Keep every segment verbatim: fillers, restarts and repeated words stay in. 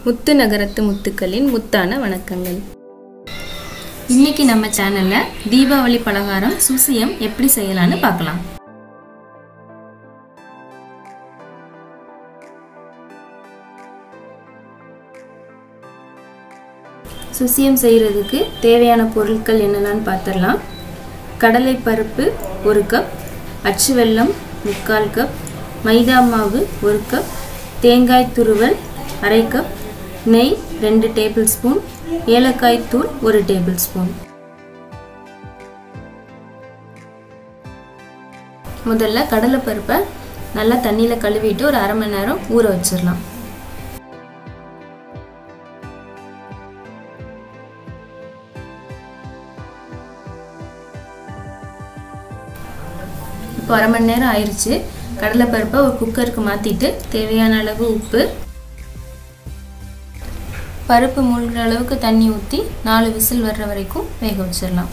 முத்து நகரத்து முத்துக்களின் முத்தான வணக்கங்கள். இன்னைக்கு நம்ம சேனல்ல தீபாவளி பலகாரம் சுசியம் எப்படி செய்யலாம்னு பார்க்கலாம். சுசியம் செய்யறதுக்கு தேவையான பொருட்கள் என்னென்னு பார்த்துடலாம். கடலை பருப்பு ஒரு கப், அச்சு வெல்லம் முக்கால் கப், மைதா மாவு ஒரு கப், தேங்காய் துருவல் அரை கப், நெய் ரெண்டு டேபிள் ஸ்பூன், ஏலக்காய் தூள் ஒரு டேபிள் ஸ்பூன். முதல்ல கடலை பருப்பை நல்லா தண்ணியில் கழுவிட்டு ஒரு அரை மணி நேரம் ஊற வச்சிடலாம். இப்போ அரை மணி நேரம் ஆயிடுச்சு. கடலை பருப்பை ஒரு குக்கருக்கு மாற்றிட்டு தேவையான அளவு உப்பு, பருப்பு மூழ்கிற அளவுக்கு தண்ணி ஊற்றி நாலு விசில் வர்ற வரைக்கும் வேக வச்சிடலாம்.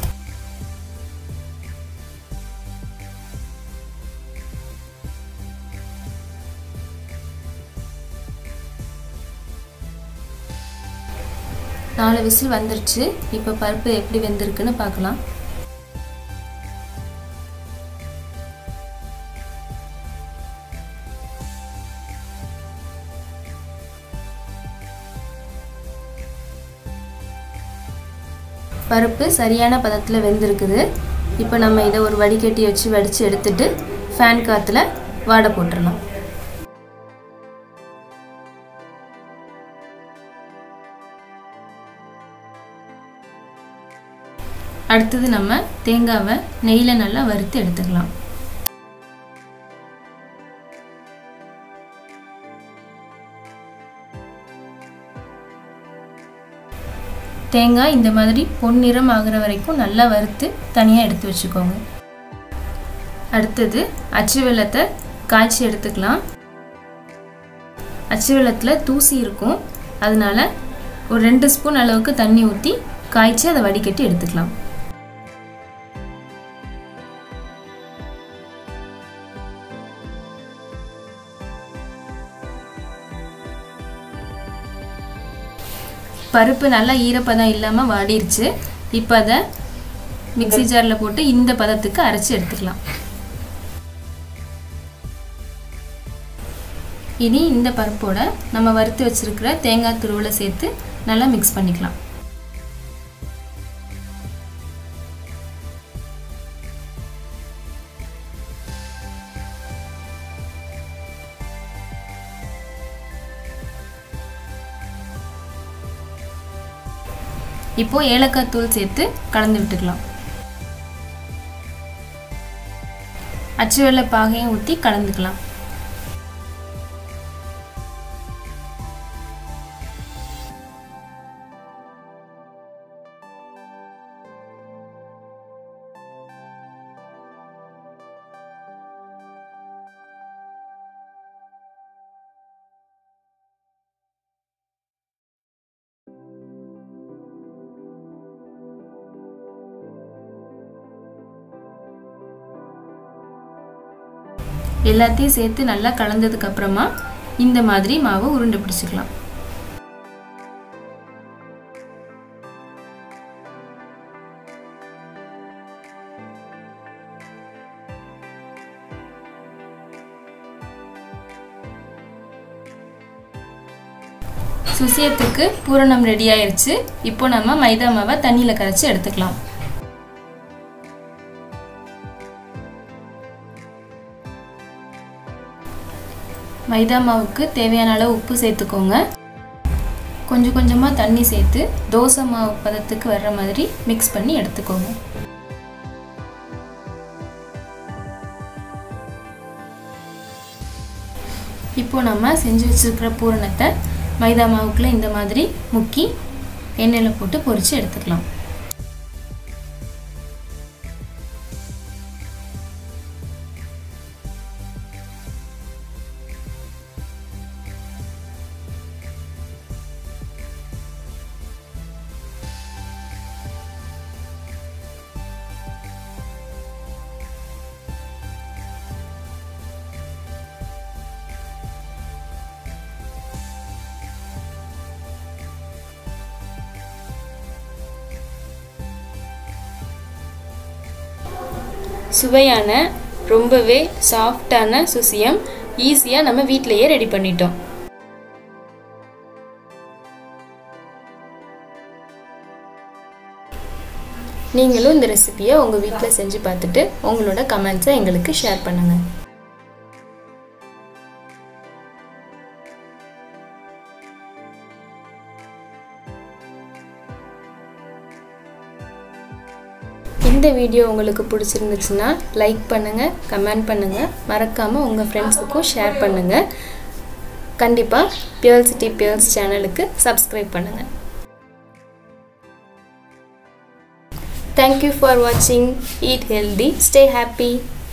நாலு விசில் வந்துருச்சு. இப்போ பருப்பு எப்படி வெந்திருக்குன்னு பார்க்கலாம். பருப்பு சரியான பதத்தில் வெந்திருக்குது. இப்போ நம்ம இதை ஒரு வடிகட்டி வச்சு வடித்து எடுத்துட்டு ஃபேன் காற்றுல வாடை போட்டுடலாம். அடுத்தது நம்ம தேங்காவை நெய்யில் நல்லா வறுத்து எடுத்துக்கலாம். தேங்காய் இந்த மாதிரி பொன்னிறம் ஆகிற வரைக்கும் நல்லா வறுத்து தனியாக எடுத்து வச்சுக்கோங்க. அடுத்தது அச்சு வெல்லத்தை காய்ச்சி எடுத்துக்கலாம். அச்சு வெல்லத்தில் தூசி இருக்கும், அதனால ஒரு ரெண்டு ஸ்பூன் அளவுக்கு தண்ணி ஊற்றி காய்ச்சி அதை வடிகட்டி எடுத்துக்கலாம். பருப்பு நல்லா ஈரப்பதம் இல்லாமல் வாடிருச்சு. இப்போ அதை மிக்சி ஜாரில் போட்டு இந்த பதத்துக்கு அரைச்சி எடுத்துக்கலாம். இனி இந்த பருப்போட நம்ம வறுத்து வச்சிருக்கிற தேங்காய் துருவலை சேர்த்து நல்லா மிக்ஸ் பண்ணிக்கலாம். இப்போ ஏலக்காய் தூள் சேர்த்து கலந்து விட்டுக்கலாம். அச்சு வெல்ல பாகையும் ஊற்றி கலந்துக்கலாம். எல்லாத்தையும் சேர்த்து நல்லா கலந்ததுக்கு அப்புறமா இந்த மாதிரி மாவை உருண்டை பிடிச்சிக்கலாம். சுசியத்துக்கு பூரணம் ரெடி ஆயிருச்சு. இப்போ நம்ம மைதா மாவை தண்ணியில் கரைச்சி எடுத்துக்கலாம். மைதா மாவுக்கு தேவையான அளவு உப்பு சேர்த்துக்கோங்க. கொஞ்சம் கொஞ்சமாக தண்ணி சேர்த்து தோசை மாவு பதத்துக்கு வர்ற மாதிரி மிக்ஸ் பண்ணி எடுத்துக்கோங்க. இப்போ நம்ம செஞ்சு வச்சிருக்கிற பூரணத்தை மைதா மாவுக்குள்ள இந்த மாதிரி முக்கி எண்ணெயில் போட்டு பொரிச்சு எடுத்துக்கலாம். சுவையான ரொம்பவே சாஃப்டான சுசியம் ஈஸியாக நம்ம வீட்டிலையே ரெடி பண்ணிட்டோம். நீங்களும் இந்த ரெசிபியை உங்கள் வீட்டில் செஞ்சு பார்த்துட்டு உங்களோட கமெண்ட்ஸை எங்களுக்கு ஷேர் பண்ணுங்கள். இந்த வீடியோ உங்களுக்கு பிடிச்சிருந்துச்சுன்னா லைக் பண்ணுங்கள், கமெண்ட் பண்ணுங்கள், மறக்காமல் உங்கள் ஃப்ரெண்ட்ஸுக்கும் ஷேர் பண்ணுங்கள். கண்டிப்பாக பியர்ல் சிட்டி பியர்ல்ஸ் சேனலுக்கு சப்ஸ்கிரைப் பண்ணுங்கள். Thank you for watching. Eat healthy, stay happy.